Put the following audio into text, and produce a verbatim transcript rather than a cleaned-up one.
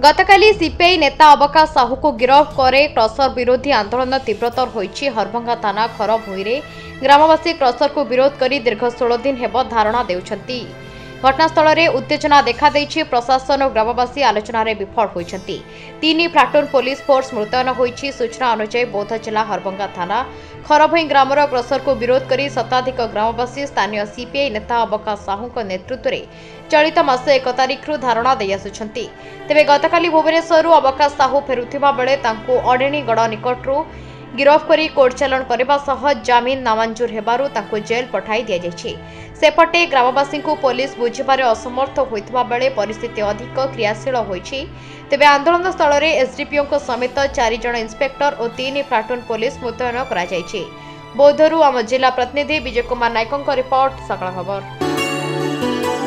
गतकाली CPI नेता अबका साहू को गिरफ्त करे क्रसर विरोधी आंदोलन तीव्रतर होईछि। हरभंगा थाना खरभुईरे ग्रामवासी क्रसर को विरोध करी दीर्घ षोल दिन हेब धारणा देउछंती। घटनास्थल में उत्तेजना देखा देछि। प्रशासन और ग्रामवासी आलोचना रे विफल होइछंती। तीन प्लाटून पुलिस फोर्स मुतयन होइछि। सूचना अनुसार बौद्ध जिला हरभंगा थाना खरभई ग्रामर क्रसर को विरोध करी शताधिक ग्रामवासी स्थानीय सीपीआई नेता अबका साहू नेतृत्व में चलित मास एक तारिख धारणा दे आसुछंती। तेबे गतकाली भुवनेश्वर अबका साहू फेरुथिबा बेले तांको अडेणीगढ़ निकटरू गिरफ्त करी कोर्ट चालाण करबा सह जामिन नामंजूर हेबारु तांको जेल पठाई दिया जायछि। सेपटे ग्रामवासी को पुलिस बुझिबारे असमर्थ होइतबा बेले परिस्थिति अधिक क्रियाशील होइछि। तेबे आंदोलन स्थल में एसडीपीओ को समेत चार जन इंस्पेक्टर और तीन प्लाटून पुलिस मुतयन करा जायछि। बौद्धरू आम जिला प्रतिनिधि विजय कुमार नायकों रिपोर्ट, सकाळ खबर।